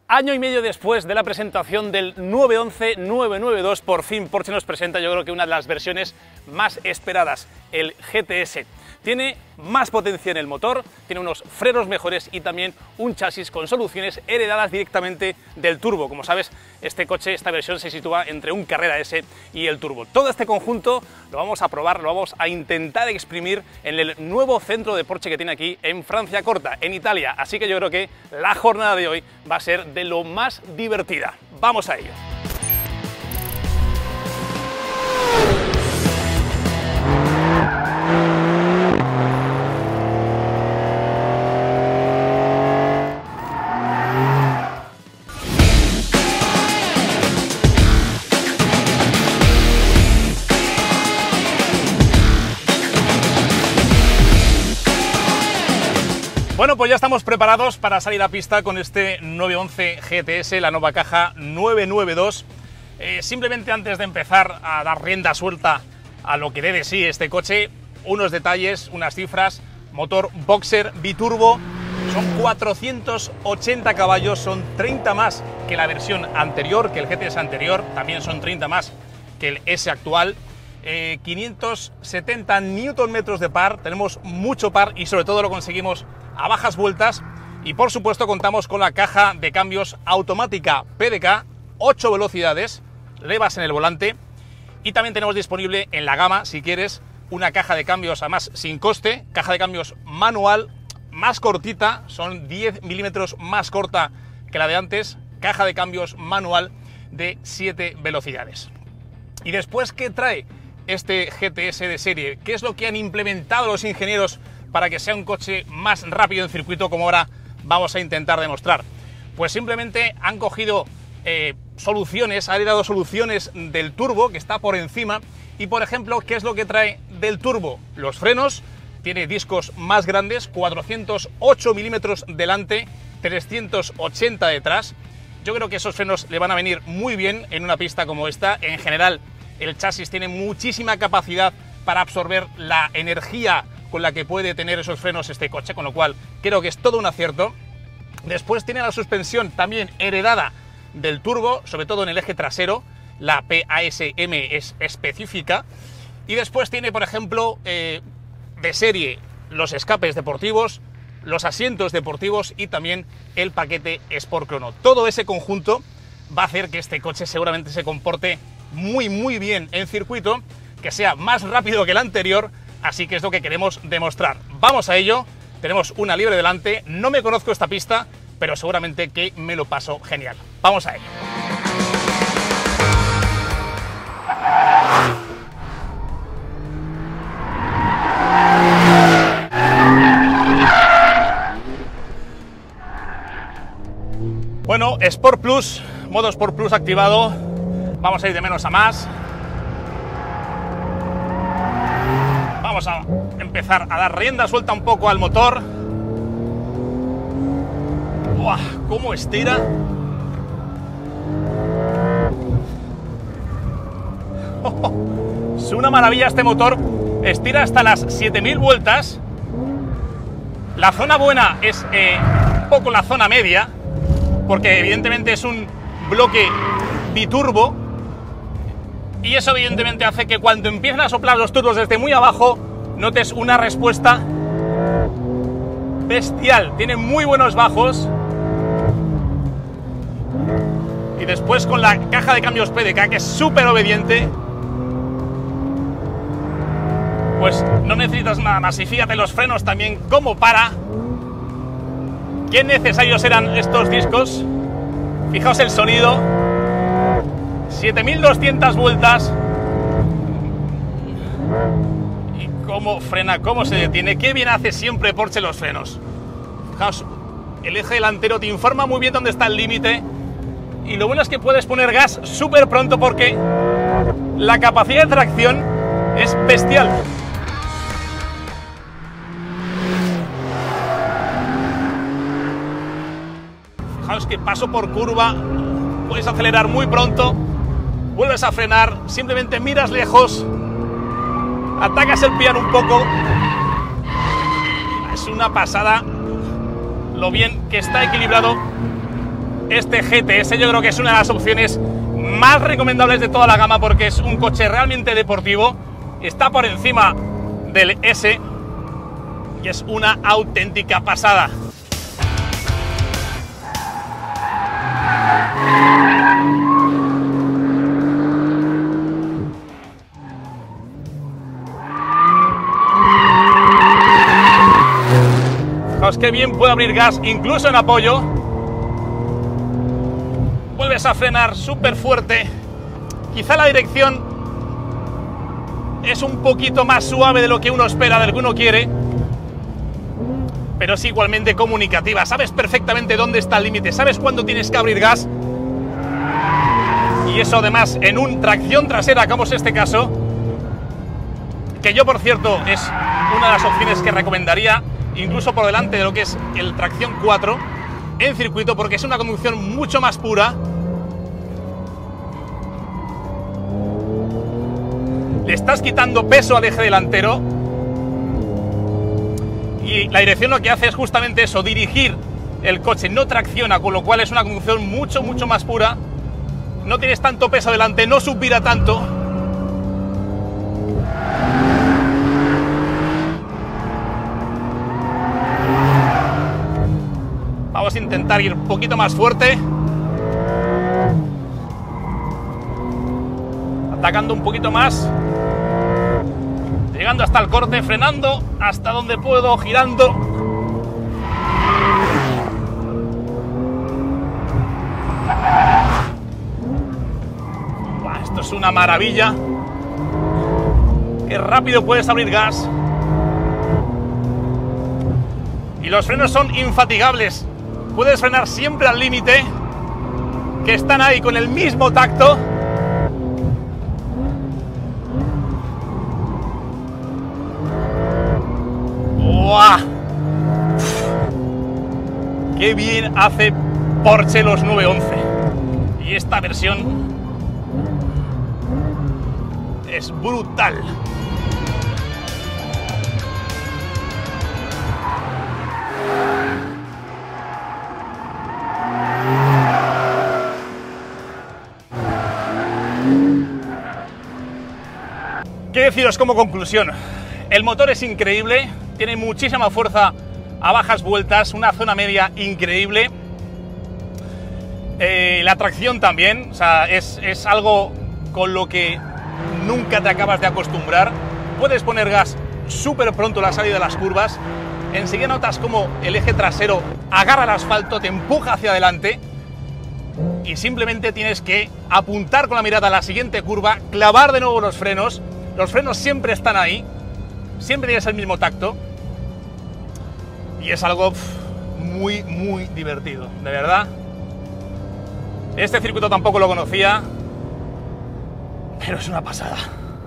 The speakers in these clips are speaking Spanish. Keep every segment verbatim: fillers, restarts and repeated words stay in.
Año y medio después de la presentación del nueve once nueve nueve dos, por fin Porsche nos presenta, yo creo que una de las versiones más esperadas, el G T S. Tiene más potencia en el motor, tiene unos frenos mejores y también un chasis con soluciones heredadas directamente del turbo. Como sabes, este coche, esta versión se sitúa entre un Carrera S y el turbo. Todo este conjunto lo vamos a probar, lo vamos a intentar exprimir en el nuevo centro de Porsche que tiene aquí en Franciacorta, en Italia. Así que yo creo que la jornada de hoy va a ser de lo más divertida. ¡Vamos a ello! Bueno, pues ya estamos preparados para salir a pista con este nueve once G T S, la nueva caja nueve nueve dos. Eh, simplemente antes de empezar a dar rienda suelta a lo que dé de sí este coche, unos detalles, unas cifras. Motor Boxer biturbo, son cuatrocientos ochenta caballos, son treinta más que la versión anterior, que el G T S anterior, también son treinta más que el S actual. Eh, quinientos setenta newton metros de par, tenemos mucho par y sobre todo lo conseguimos a bajas vueltas, y por supuesto contamos con la caja de cambios automática P D K, ocho velocidades, levas en el volante, y también tenemos disponible en la gama, si quieres, una caja de cambios además sin coste, caja de cambios manual, más cortita, son diez milímetros más corta que la de antes, caja de cambios manual de siete velocidades. Y después, ¿qué trae este G T S de serie? ¿Qué es lo que han implementado los ingenieros para que sea un coche más rápido en circuito, como ahora vamos a intentar demostrar? Pues simplemente han cogido eh, soluciones, han dado soluciones del turbo, que está por encima, y por ejemplo, ¿qué es lo que trae del turbo? Los frenos, tiene discos más grandes, cuatrocientos ocho milímetros delante, trescientos ochenta detrás. Yo creo que esos frenos le van a venir muy bien en una pista como esta. En general, el chasis tiene muchísima capacidad para absorber la energía con la que puede tener esos frenos este coche, con lo cual creo que es todo un acierto. Después tiene la suspensión también heredada del turbo, sobre todo en el eje trasero, la P A S M es específica, y después tiene, por ejemplo, eh, de serie los escapes deportivos, los asientos deportivos y también el paquete Sport Chrono. Todo ese conjunto va a hacer que este coche seguramente se comporte muy muy bien en circuito, que sea más rápido que el anterior. Así que es lo que queremos demostrar. Vamos a ello, tenemos una libre delante, no me conozco esta pista, pero seguramente que me lo paso genial. Vamos a ello. Bueno, Sport Plus, modo Sport Plus activado, vamos a ir de menos a más. Vamos a empezar a dar rienda suelta un poco al motor. ¡Buah! ¡Cómo estira! Oh, oh. Es una maravilla este motor. Estira hasta las siete mil vueltas. La zona buena es eh, un poco la zona media, porque evidentemente es un bloque biturbo. Y eso evidentemente hace que cuando empiecen a soplar los turbos desde muy abajo, notes una respuesta bestial. Tiene muy buenos bajos. Y después con la caja de cambios P D K, que es súper obediente, pues no necesitas nada más. Y fíjate los frenos también cómo para. Qué necesarios eran estos discos. Fijaos el sonido. siete mil doscientas vueltas. Y cómo frena, cómo se detiene. Qué bien hace siempre Porsche los frenos. Fijaos, el eje delantero te informa muy bien dónde está el límite. Y lo bueno es que puedes poner gas súper pronto, porque la capacidad de tracción es bestial. Fijaos que paso por curva, puedes acelerar muy pronto. Vuelves a frenar, simplemente miras lejos, atacas el piano un poco. Es una pasada lo bien que está equilibrado este G T S. Yo creo que es una de las opciones más recomendables de toda la gama porque es un coche realmente deportivo, está por encima del S y es una auténtica pasada. Fijaos qué bien puede abrir gas incluso en apoyo. Vuelves a frenar súper fuerte. Quizá la dirección es un poquito más suave de lo que uno espera, de lo que uno quiere, pero es igualmente comunicativa. Sabes perfectamente dónde está el límite, sabes cuándo tienes que abrir gas. Y eso además en un tracción trasera como es este caso, que yo por cierto es una de las opciones que recomendaría incluso por delante de lo que es el tracción cuatro en circuito, porque es una conducción mucho más pura. Le estás quitando peso al eje delantero y la dirección lo que hace es justamente eso, dirigir el coche, no tracciona, con lo cual es una conducción mucho, mucho más pura. No tienes tanto peso delante, no suspira tanto. Vamos a intentar ir un poquito más fuerte. Atacando un poquito más. Llegando hasta el corte, frenando hasta donde puedo, girando. Buah, esto es una maravilla. Qué rápido puedes abrir gas. Y los frenos son infatigables. Puedes frenar siempre al límite, que están ahí con el mismo tacto. ¡Buah! ¡Qué bien hace Porsche los nueve once! Y esta versión es brutal. ¿Qué deciros como conclusión? El motor es increíble, tiene muchísima fuerza a bajas vueltas, una zona media increíble. Eh, la tracción también, o sea, es, es algo con lo que nunca te acabas de acostumbrar. Puedes poner gas súper pronto a la salida de las curvas. Enseguida notas como el eje trasero agarra el asfalto, te empuja hacia adelante y simplemente tienes que apuntar con la mirada a la siguiente curva, clavar de nuevo los frenos. Los frenos siempre están ahí, siempre tienes el mismo tacto y es algo pff, muy, muy divertido, de verdad. Este circuito tampoco lo conocía, pero es una pasada.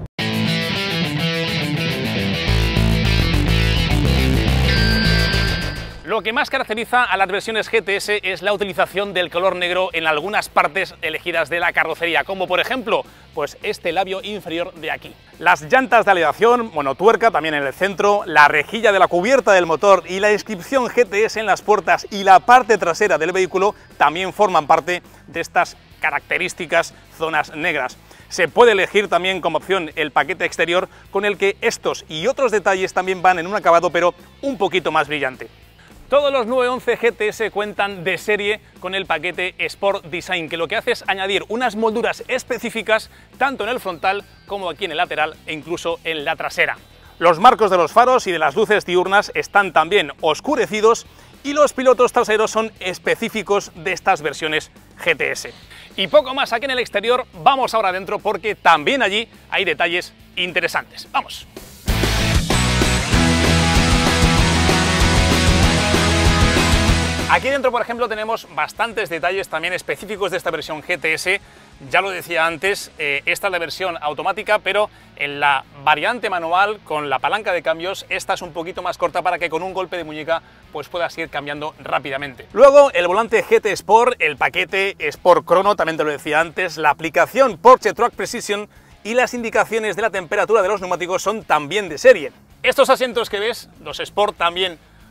Lo que más caracteriza a las versiones G T S es la utilización del color negro en algunas partes elegidas de la carrocería, como por ejemplo, pues este labio inferior de aquí. Las llantas de aleación, monotuerca también en el centro, la rejilla de la cubierta del motor y la inscripción G T S en las puertas y la parte trasera del vehículo también forman parte de estas características zonas negras. Se puede elegir también como opción el paquete exterior con el que estos y otros detalles también van en un acabado pero un poquito más brillante. Todos los nueve once G T S cuentan de serie con el paquete Sport Design, que lo que hace es añadir unas molduras específicas tanto en el frontal como aquí en el lateral e incluso en la trasera. Los marcos de los faros y de las luces diurnas están también oscurecidos y los pilotos traseros son específicos de estas versiones G T S. Y poco más aquí en el exterior, vamos ahora adentro porque también allí hay detalles interesantes. ¡Vamos! Aquí dentro, por ejemplo, tenemos bastantes detalles también específicos de esta versión G T S. Ya lo decía antes, eh, esta es la versión automática, pero en la variante manual con la palanca de cambios, esta es un poquito más corta para que con un golpe de muñeca pues puedas ir cambiando rápidamente. Luego el volante G T Sport, el paquete Sport Chrono, también te lo decía antes, la aplicación Porsche Track Precision y las indicaciones de la temperatura de los neumáticos son también de serie. Estos asientos que ves, los Sport, también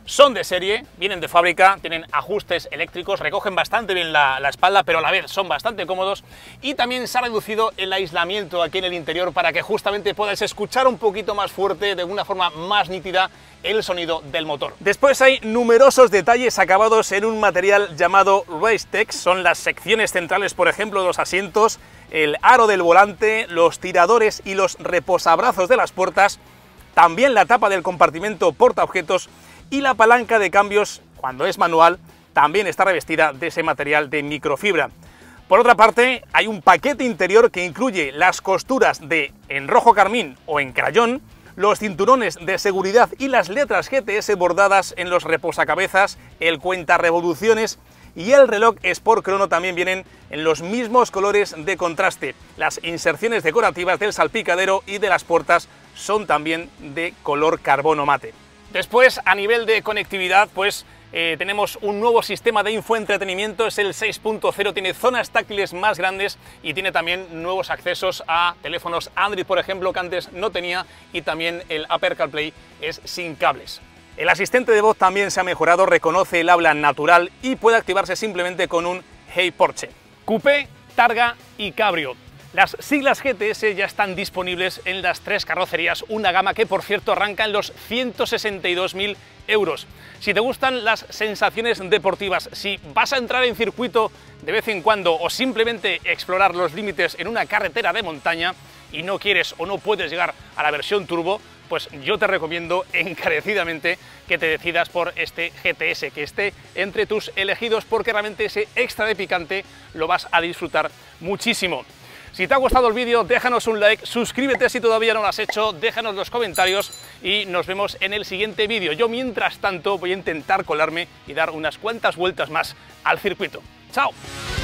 Son de serie, vienen de fábrica, tienen ajustes eléctricos, recogen bastante bien la, la espalda, pero a la vez son bastante cómodos, y también se ha reducido el aislamiento aquí en el interior para que justamente podáis escuchar un poquito más fuerte, de una forma más nítida, el sonido del motor. Después hay numerosos detalles acabados en un material llamado Racetex. Son las secciones centrales, por ejemplo, de los asientos, el aro del volante, los tiradores y los reposabrazos de las puertas, también la tapa del compartimento portaobjetos, y la palanca de cambios, cuando es manual, también está revestida de ese material de microfibra. Por otra parte, hay un paquete interior que incluye las costuras de en rojo carmín o en crayón, los cinturones de seguridad y las letras G T S bordadas en los reposacabezas, el cuentarevoluciones y el reloj Sport Chrono también vienen en los mismos colores de contraste. Las inserciones decorativas del salpicadero y de las puertas son también de color carbono mate. Después, a nivel de conectividad, pues eh, tenemos un nuevo sistema de infoentretenimiento, es el seis punto cero, tiene zonas táctiles más grandes y tiene también nuevos accesos a teléfonos Android, por ejemplo, que antes no tenía, y también el Apple CarPlay es sin cables. El asistente de voz también se ha mejorado, reconoce el habla natural y puede activarse simplemente con un Hey Porsche. Coupé, Targa y Cabrio. Las siglas G T S ya están disponibles en las tres carrocerías, una gama que por cierto arranca en los ciento sesenta y dos mil euros. Si te gustan las sensaciones deportivas, si vas a entrar en circuito de vez en cuando o simplemente explorar los límites en una carretera de montaña y no quieres o no puedes llegar a la versión turbo, pues yo te recomiendo encarecidamente que te decidas por este G T S, que esté entre tus elegidos, porque realmente ese extra de picante lo vas a disfrutar muchísimo. Si te ha gustado el vídeo, déjanos un like, suscríbete si todavía no lo has hecho, déjanos los comentarios y nos vemos en el siguiente vídeo. Yo, mientras tanto, voy a intentar colarme y dar unas cuantas vueltas más al circuito. ¡Chao!